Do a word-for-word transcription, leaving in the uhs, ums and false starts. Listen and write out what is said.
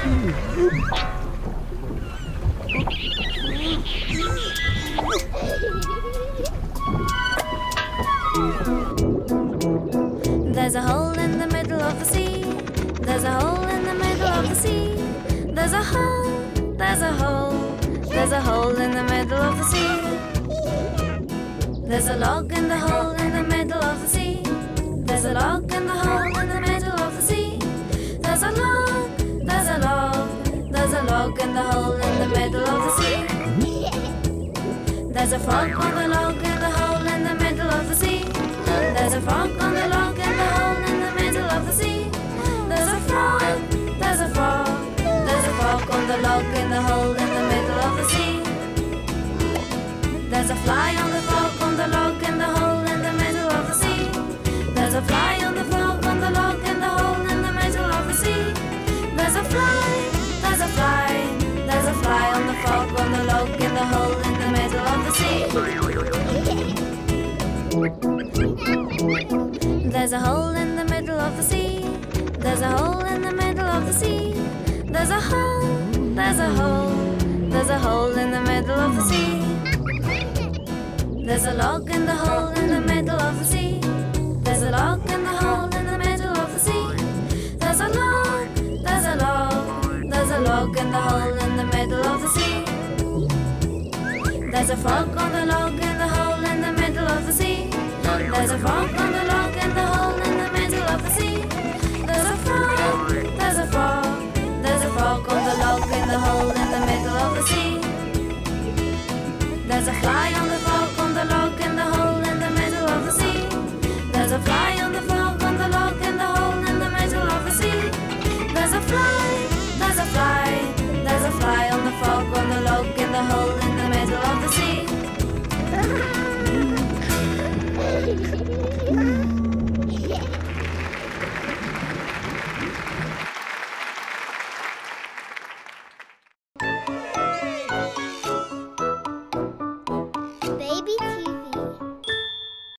There's a hole in the middle of the sea. There's a hole in the middle of the sea. There's a hole, there's a hole, there's a hole in the middle of the sea. There's a log in the hole in the middle of the sea. There's a log in the hole in the middle of the sea. There's a log, there's a log, there's a log in the hole in the middle of the sea. There's a frog on the log in the hole in the middle of the sea. There's a frog on the log in the hole in the middle of the sea. There's a frog, there's a frog, there's a frog on the log in the hole in the middle of the sea. There's a fly on the frog on the log in the hole in the middle of the sea. There's a fly on the frog on the log in the hole in the middle of the sea. There's a fly, there's a fly, there's a fly on the frog on the log in the hole in the middle of the sea. There's a hole in the middle of the sea. There's a hole in the middle of the sea. There's a hole, there's a hole, there's a hole in the middle of the sea. There's a log in the hole in the middle of the sea. There's a log in the hole in the middle of the sea. There's a log, there's a log, there's a log in the hole in the middle of the sea. There's a frog on the log in the hole in the middle of the sea. There's a frog on the log in the hole in the middle of the sea. There's a frog, there's a frog, there's a frog on the log in the hole in the middle of the sea. There's a fly on the frog on the log in the hole in the middle of the sea. There's a fly on the frog on the log in the hole in the middle of the sea. There's a fly, there's a fly, there's a fly on the frog on the log in the hole in the middle of the sea.